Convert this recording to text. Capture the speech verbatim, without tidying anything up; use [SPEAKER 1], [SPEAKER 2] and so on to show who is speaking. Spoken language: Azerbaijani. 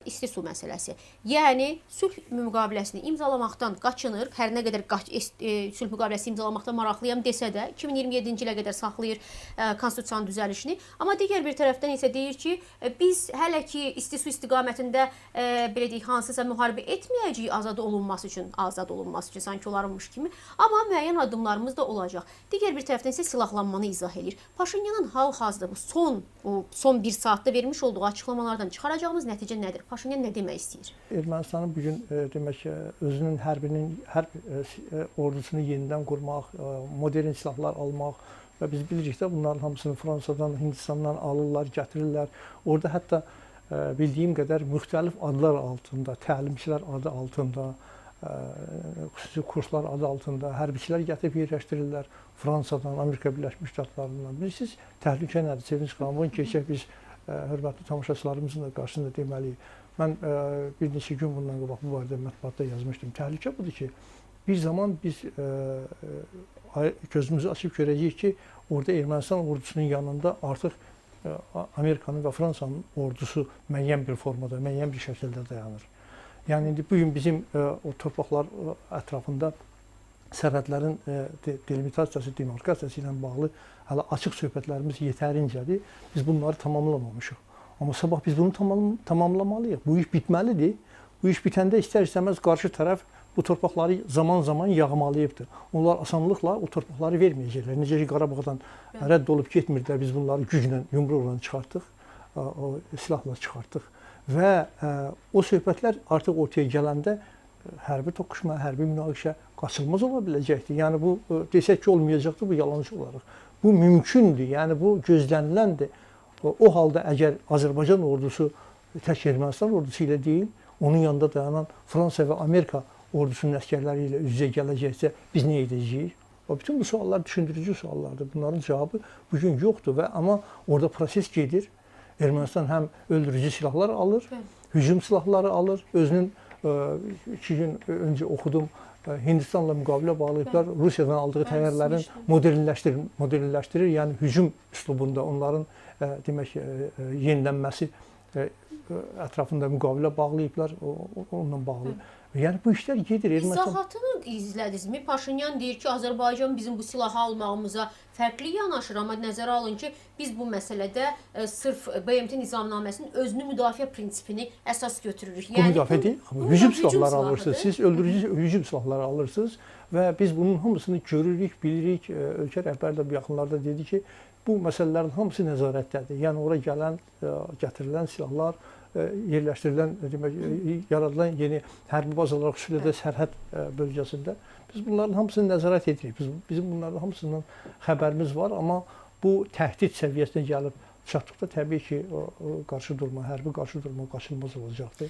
[SPEAKER 1] isti su məsələsi. Yəni sülh müqaviləsini imzalamaqdan qaçınır. Hər nə qədər qaç, e, sülh müqaviləsi imzalamaqdan maraqlıyam desə də iki min iyirmi yeddinci ilə qədər saxlayır e, konstitusiyanın düzəlişini. Amma digər bir tərəfdən isə deyir ki, e, biz hələ ki isti su istiqamətində e, belə deyək hansısa müharibə etməyəcəyik azad olunması üçün, azad olunması üçün sanki olarmış kimi. Amma müəyyən addımlarımız da olacaq. Digər bir tərəfdən isə silahlanmanı izah edir. Paşinyanın hal-hazırda bu son bu son bir saatda vermiş olduğu açıqlamalardan çıxaracağımız nəticə nədir? Paşinyan nə demək istəyir?
[SPEAKER 2] Ermənistanın bugün e, demək ki, özünün hərbinin hərb e, ordusunu yenidən qurmaq, e, modern silahlar almaq və biz bilirik də bunların hamısını Fransadan, Hindistandan alırlar, gətirirlər. Orada hətta e, bildiyim qədər müxtəlif adlar altında, təlimçilər adı altında, e, xüsusi kurslar adı altında hərbiçilər gətirib yerləşdirirlər Fransadan, Amerika Birləşmiş Ştatlarından. Bilirsiniz, təhlükə nədir? Sevinç xanım, bunu keçək biz e, hörmətli tamaşaçılarımızın da qarşısında deməliyik. Mən e, bir neçə gün bundan qabaq bu barədə mətbuatda yazmışdım. Təhlükə budur ki, bir zaman biz e, e, gözümüzü açıb görəcəyik ki, orada Ermənistan ordusunun yanında artıq e, Amerikanın və Fransanın ordusu müəyyən bir formada, müəyyən bir şəkildə dayanır. Yəni indi bugün bizim e, o torpaqlar e, ətrafında sərhədlərin e, delimitasiyası, demarkasiyası ilə bağlı hələ açıq söhbətlərimiz yetərincədir. Biz bunları tamamlamamışıq. Amma sabah biz bunu tamam, tamamlamalıyıq. Bu iş bitməlidir. Bu iş bitəndə istər-istəməz qarşı tərəf bu torpaqları zaman-zaman yağmalayıbdır. Onlar asanlıqla o torpaqları verməyəcəklər. Necə ki, Qarabağdan rədd olub getmirlər, biz bunları güclə, yumruqla çıxartdıq, o, silahla çıxartdıq. Və ə, o söhbətlər artıq ortaya gələndə hərbi toqquşma, hərbi münaqişə qaçılmaz ola biləcəkdir. Yəni bu desək ki, olmayacaqdır, bu yalancı olaraq. Bu mümkündür, yəni bu gözləniləndir. O halda əgər Azərbaycan ordusu tək Ermənistan ordusu ilə deyil, onun yanında dayanan Fransa və Amerika ordusunun əsgərləri ilə üz-üzə gələcəksə biz nə edəcəyik? Və bütün bu suallar düşündürücü suallardır. Bunların cavabı bugün yoxdur və amma orada proses gedir. Ermənistan həm öldürücü silahlar alır, hücum silahları alır. Özünün iki gün öncə oxudum, Hindistanla müqavilə bağlayıblar. Rusiyadan aldığı təyyarələrin modernləşdirir, modernləşdirir. Yəni hücum üslubunda onların ə, demək ə, yenilənməsi ə, ətrafında müqavilə bağlayıblar, onunla bağlı. Yəni bu işlər gedir.
[SPEAKER 1] İzahatını izlədinizmi? Paşinyan deyir ki, Azərbaycan bizim bu silahı almağımıza fərqli yanaşır, amma nəzərə alın ki, biz bu məsələdə ə, sırf B M T nizamnaməsinin özünü müdafiə prinsipini əsas götürürük.
[SPEAKER 2] Yəni, bu müdafiə deyil, hücum silahları alırsınız, siz öldürücü hücum silahları alırsınız və biz bunun hamısını görürük, bilirik. Ölkə rəhbəri də bu yaxınlarda dedi ki, bu məsələlərin hamısı nəzarətdədir. Yəni ora gələn, gətirilən silahlar, yerləşdirilən, demək, yaradılan yeni hərbi bazalar, xüsusilə də sərhəd bölgəsində biz bunların hamısını nəzarət edirik. Biz, bizim bunların hamısından xəbərimiz var, amma bu təhdid səviyyəsinə gəlib çatdıqda təbii ki, o, o qarşı durma, hərbi qarşı durma qaçılmaz olacaqdır.